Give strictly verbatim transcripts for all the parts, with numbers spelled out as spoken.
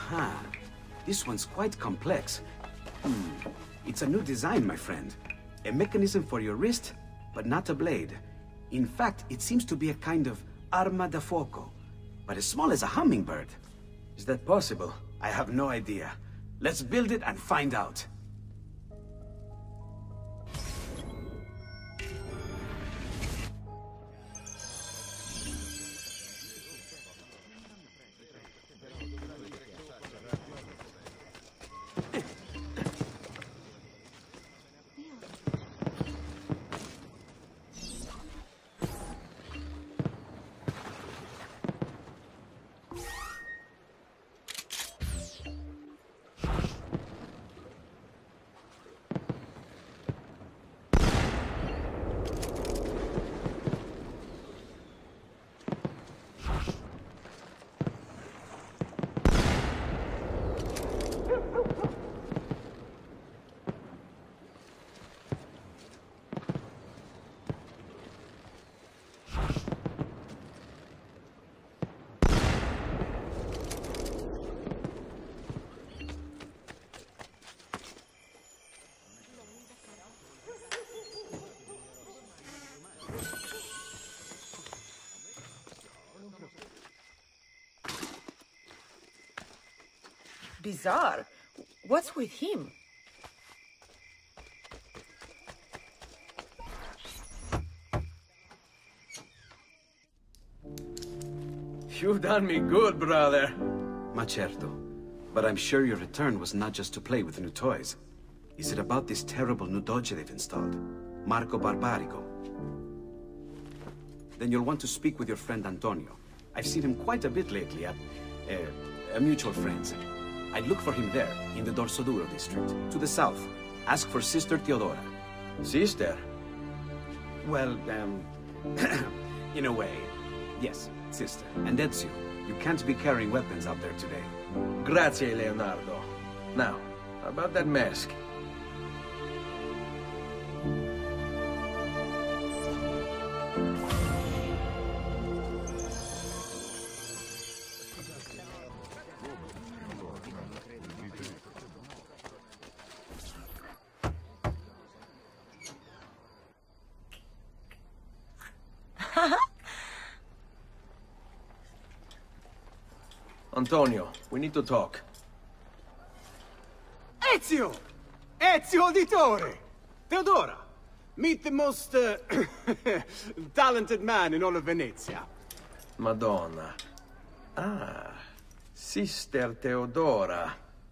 Aha. This one's quite complex. Hmm. It's a new design, my friend. A mechanism for your wrist, but not a blade. In fact, it seems to be a kind of arma da fuoco, but as small as a hummingbird. Is that possible? I have no idea. Let's build it and find out. Bizarre. What's with him? You've done me good, brother. Ma certo. But I'm sure your return was not just to play with new toys. Is it about this terrible new doge they've installed? Marco Barbarigo? Then you'll want to speak with your friend Antonio. I've seen him quite a bit lately at... Uh, a mutual friend's. I'd look for him there, in the Dorsoduro district, to the south. Ask for Sister Teodora. Sister? Well, um... in a way. Yes, sister. And Ezio, you can't be carrying weapons out there today. Grazie, Leonardo. Now, about that mask. Antonio, we need to talk. Ezio! Ezio Auditore! Teodora! Meet the most, uh, talented man in all of Venezia. Madonna. Ah, Sister Teodora.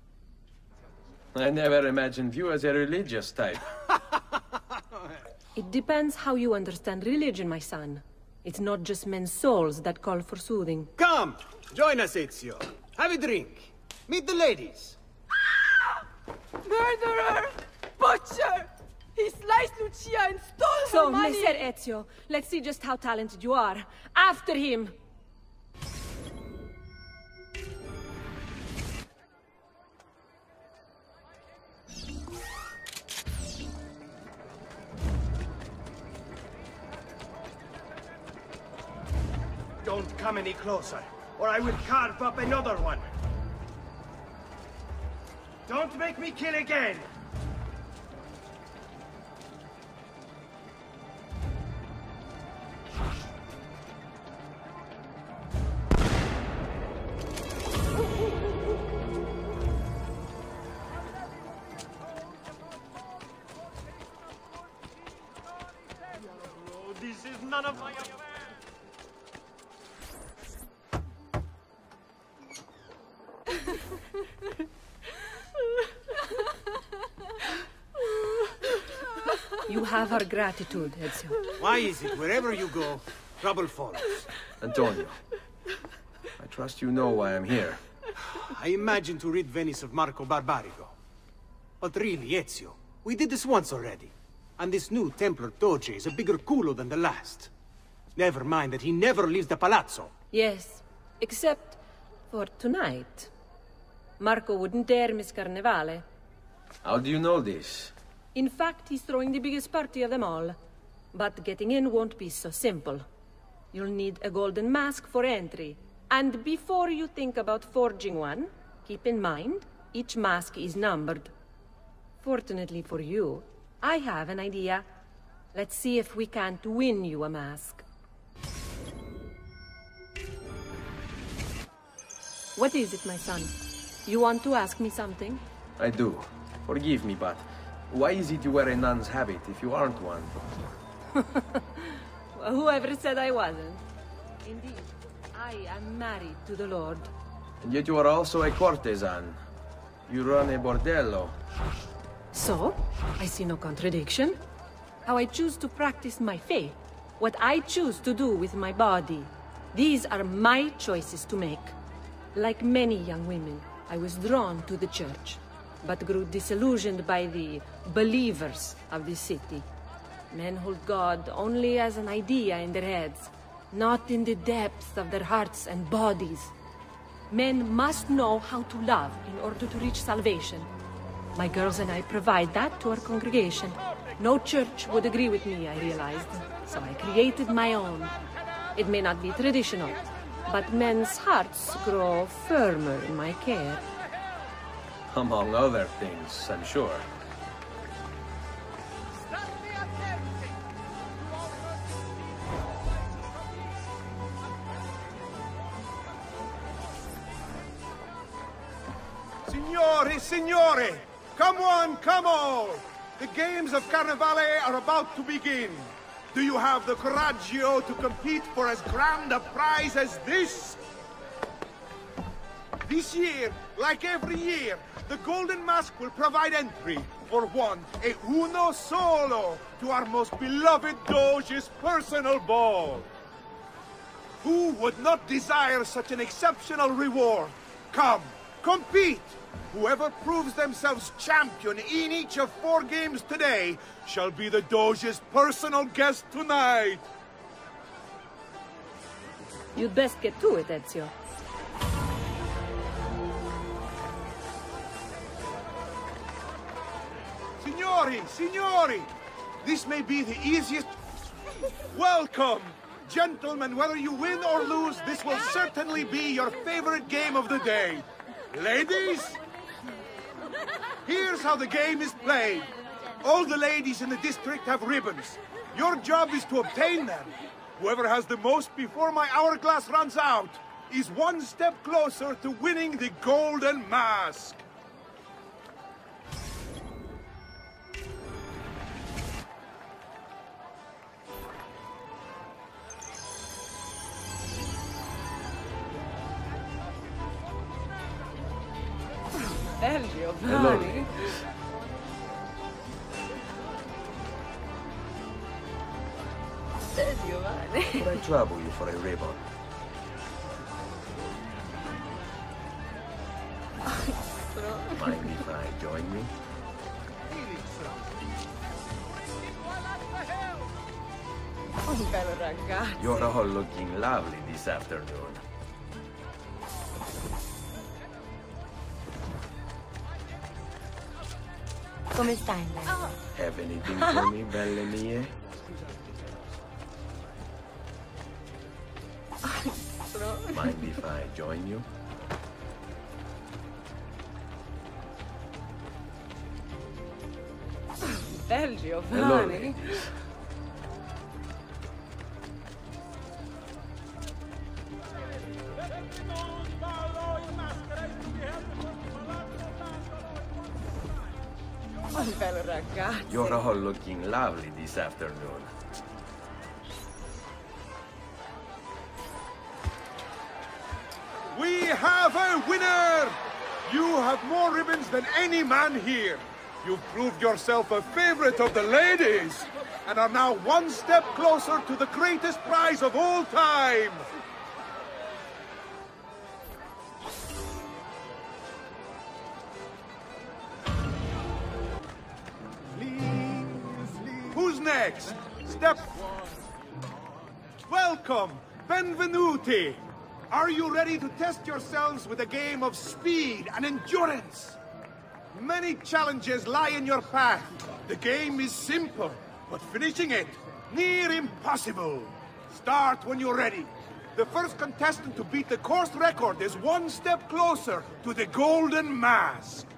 I never imagined you as a religious type. It depends how you understand religion, my son. It's not just men's souls that call for soothing. Come! Join us, Ezio. Have a drink. Meet the ladies. Murderer! Butcher! He sliced Lucia and stole So, her money! Messer Ezio, let's see just how talented you are. After him! Don't come any closer, or I will carve up another one. Don't make me kill again! Oh, this is none of my affair! You have our gratitude, Ezio. Why is it wherever you go, trouble follows? Antonio, I trust you know why I'm here. I imagine to rid Venice of Marco Barbarigo. But really, Ezio, we did this once already. And this new Templar Doge is a bigger culo than the last. Never mind that he never leaves the palazzo. Yes, except for tonight. Marco wouldn't dare miss Carnevale. How do you know this? In fact, he's throwing the biggest party of them all. But getting in won't be so simple. You'll need a golden mask for entry. And before you think about forging one, Keep in mind, each mask is numbered. Fortunately for you, I have an idea. Let's see if we can't win you a mask. What is it, my son? You want to ask me something? I do. Forgive me, but why is it you wear a nun's habit if you aren't one? Well, whoever said I wasn't? Indeed, I am married to the Lord. And yet you are also a courtesan. You run a bordello. So, I see no contradiction. How I choose to practice my faith, what I choose to do with my body. These are my choices to make. Like many young women, I was drawn to the church, but grew disillusioned by the believers of this city. Men hold God only as an idea in their heads, not in the depths of their hearts and bodies. Men must know how to love in order to reach salvation. My girls and I provide that to our congregation. No church would agree with me, I realized, so I created my own. It may not be traditional, but men's hearts grow firmer in my care. Among other things, I'm sure. Signori, signore! Come on, come on! The games of Carnevale are about to begin. Do you have the coraggio to compete for as grand a prize as this? This year, like every year, the Golden Mask will provide entry for one, e uno solo, to our most beloved Doge's personal ball. Who would not desire such an exceptional reward? Come, compete! Whoever proves themselves champion in each of four games today shall be the Doge's personal guest tonight. You'd best get to it, Ezio. Signori, signori! This may be the easiest... Welcome! Gentlemen, whether you win or lose, this will certainly be your favorite game of the day. Ladies? Here's how the game is played. All the ladies in the district have ribbons. Your job is to obtain them. Whoever has the most before my hourglass runs out is one step closer to winning the Golden Mask. Elio, Hello. Would I trouble you for a ribbon? Mind if I join you? Un bello ragazzo. You're all looking lovely this afternoon. Come stai, bello? Have anything for me, belle mie? Mind if I join you? Bel Giovanni. Hello, ladies. Un bello ragazzo. You're all looking lovely this afternoon. We have a winner! You have more ribbons than any man here. You've proved yourself a favorite of the ladies, and are now one step closer to the greatest prize of all time. Who's next? Step... Welcome! Benvenuti! Are you ready to test yourselves with a game of speed and endurance? Many challenges lie in your path. The game is simple, but finishing it, near impossible. Start when you're ready. The first contestant to beat the course record is one step closer to the Golden Mask.